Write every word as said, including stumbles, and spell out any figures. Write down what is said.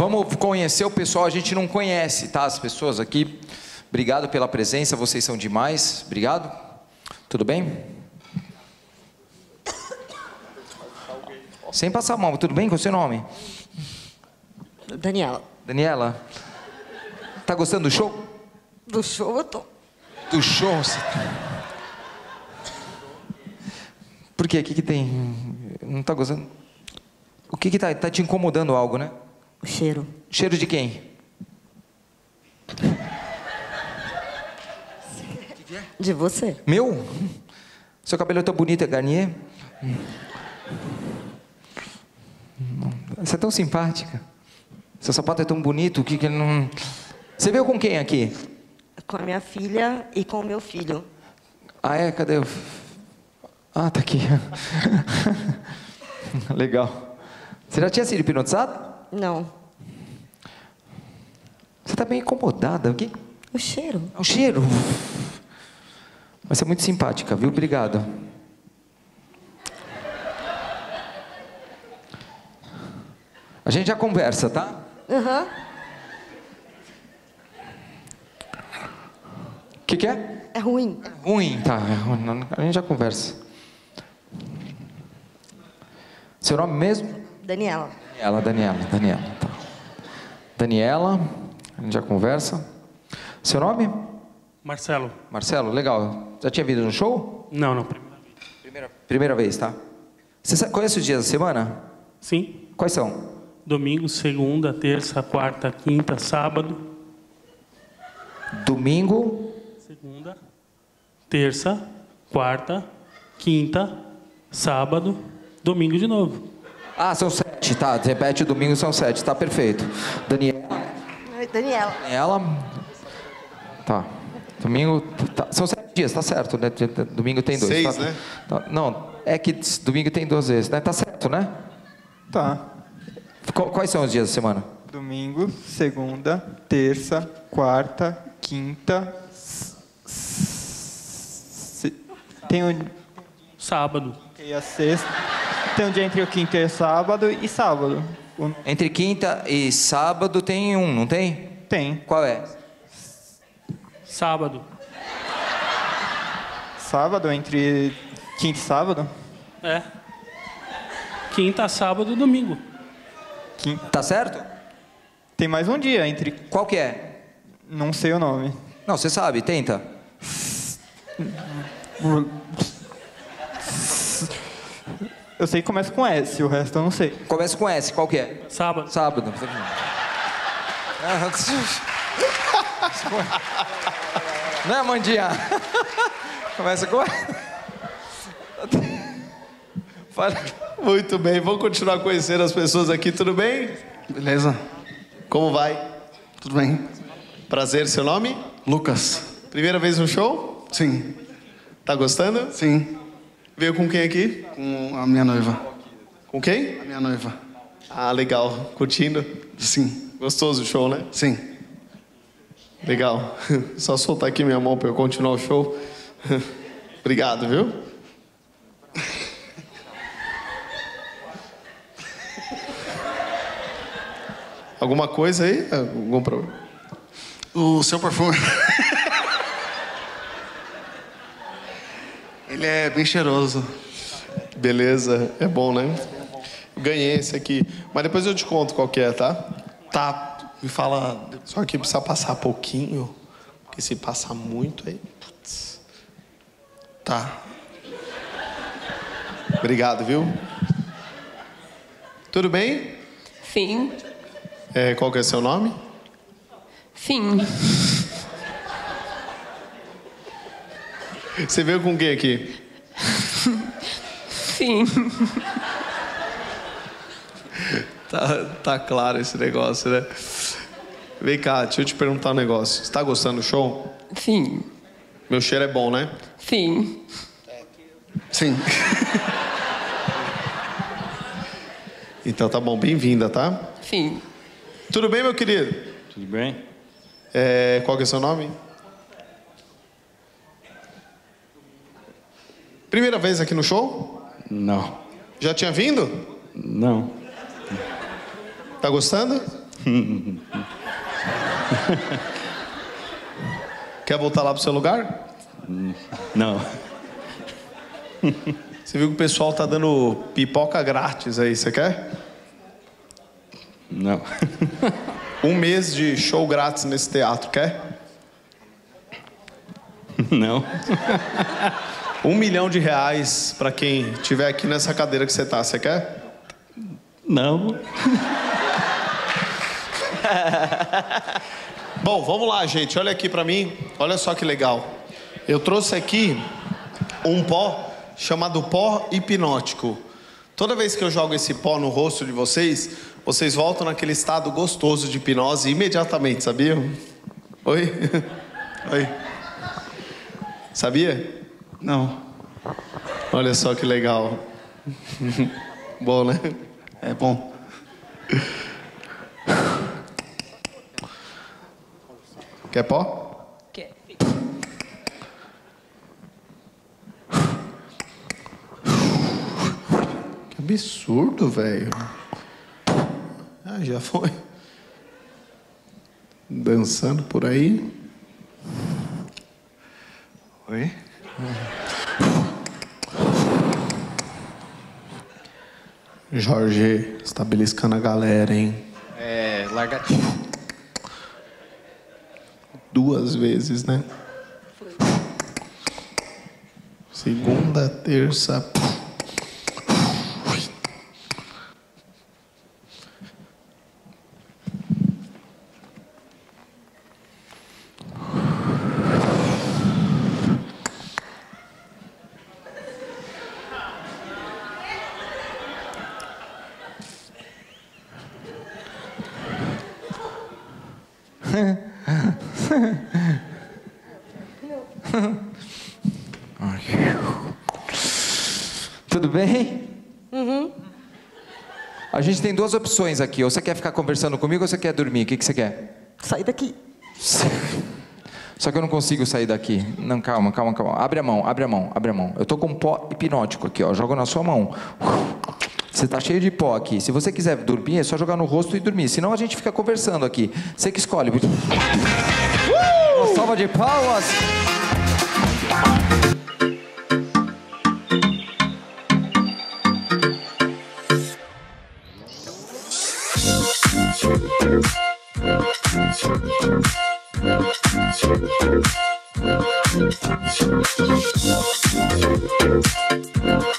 vamos conhecer o pessoal, a gente não conhece, tá? As pessoas aqui. Obrigado pela presença, vocês são demais. Obrigado. Tudo bem? Sem passar mal, tudo bem? Qual é o seu nome? Daniela. Daniela. Tá gostando do show? Do show eu tô. Do show? Você... Por quê? O que que tem? Não tá gostando? O que que tá, tá te incomodando algo, né? O cheiro. Cheiro de quem? De você. Meu? Seu cabelo é tão bonito, é Garnier? Você é tão simpática. Seu sapato é tão bonito, que que não... Você veio com quem aqui? Com a minha filha e com o meu filho. Ah, é? Cadê o... Ah, tá aqui. Legal. Você já tinha sido hipnotizado? Não. Você tá bem incomodada. O que? O cheiro. O cheiro. Mas você é muito simpática, viu? Obrigado. A gente já conversa, tá? Aham. O que que é? É ruim. Ruim, tá. É ruim. A gente já conversa. Seu nome mesmo? Daniela. Daniela, Daniela, Daniela. Tá. Daniela, a gente já conversa. Seu nome? Marcelo. Marcelo, legal. Já tinha vindo no show? Não, não, primeira vez. Primeira, primeira vez, tá? Você sabe- conhece os dias da semana? Sim. Quais são? Domingo, segunda, terça, quarta, quinta, sábado. Domingo. Segunda, terça, quarta, quinta, sábado, domingo de novo. Ah, são sete, tá. Repete o domingo, são sete, tá perfeito. Daniela. Oi, Daniela. Daniela. Tá. Domingo. Tá. São sete dias, tá certo, né? Domingo tem dois. Seis, tá? né? Tá. Não, é que domingo tem duas vezes, né? Tá certo, né? Tá. Qu- Quais são os dias da semana? Domingo, segunda, terça, quarta, quinta. s- se- Tem um Sábado. e a sexta. Tem um dia entre o quinta e o sábado e sábado. O- Entre quinta e sábado tem um, não tem? Tem. Qual é? Sábado. Sábado, entre quinta e sábado. É. Quinta, sábado, domingo. Quinta. Tá certo? Tem mais um dia entre. Qual que é? Não sei o nome. Não, você sabe, tenta. Eu sei que começa com S, o resto eu não sei. Começa com S, qual que é? Sábado. Sábado. Não é, Mandinha? Começa com... Fala. Muito bem, vamos continuar conhecendo as pessoas aqui, tudo bem? Beleza? Como vai? Tudo bem? Prazer, seu nome? Lucas? Primeira vez no show? Sim. Tá gostando? Sim. Veio com quem aqui? Com a minha noiva. Com quem? A minha noiva. Ah, legal. Curtindo? Sim. Gostoso o show, né? Sim. Legal. Só soltar aqui minha mão para eu continuar o show. Obrigado, viu? Alguma coisa aí? Algum problema? O seu perfume. Ele é bem cheiroso. Beleza, é bom, né? Eu ganhei esse aqui. Mas depois eu te conto qual que é, tá? Tá. Me fala. Só que precisa passar pouquinho. Porque se passar muito aí. Putz. Tá. Obrigado, viu? Tudo bem? Fim. É, qual que é seu nome? Fim. Você veio com quem aqui? Fim. Tá, tá claro esse negócio, né? Vem cá, deixa eu te perguntar um negócio. Você tá gostando do show? Fim. Meu cheiro é bom, né? Fim. Sim. Então tá bom, bem-vinda, tá? Fim. Tudo bem, meu querido? Tudo bem? É, qual que é o seu nome? Primeira vez aqui no show? Não. Já tinha vindo? Não. Tá gostando? Quer voltar lá pro seu lugar? Não. Você viu que o pessoal tá dando pipoca grátis aí, você quer? Não. Um mês de show grátis nesse teatro, quer? Não. Um milhão de reais pra quem tiver aqui nessa cadeira que você tá, você quer? Não. Bom, vamos lá, gente. Olha aqui pra mim. Olha só que legal. Eu trouxe aqui um pó chamado pó hipnótico. Toda vez que eu jogo esse pó no rosto de vocês, vocês voltam naquele estado gostoso de hipnose imediatamente, sabiam? Oi? Oi? Sabia? Não. Olha só que legal. Bom, né? É bom. Quer pó? Quer. Que absurdo, velho. Ah, já foi. Dançando por aí. Oi? Jorge, você tá beliscando a galera, hein? É, largatinho. Duas vezes, né? Segunda, terça. Tudo bem? Uhum. A gente tem duas opções aqui. Ou você quer ficar conversando comigo ou você quer dormir? O que, que você quer? Sai daqui. Só que eu não consigo sair daqui. Não, calma, calma, calma. Abre a mão, abre a mão, abre a mão. Eu tô com um pó hipnótico aqui, ó. Jogo na sua mão. Você tá cheio de pó aqui. Se você quiser dormir, é só jogar no rosto e dormir. Senão a gente fica conversando aqui. Você que escolhe. Uh! Uma salva de palmas. We'll be right back.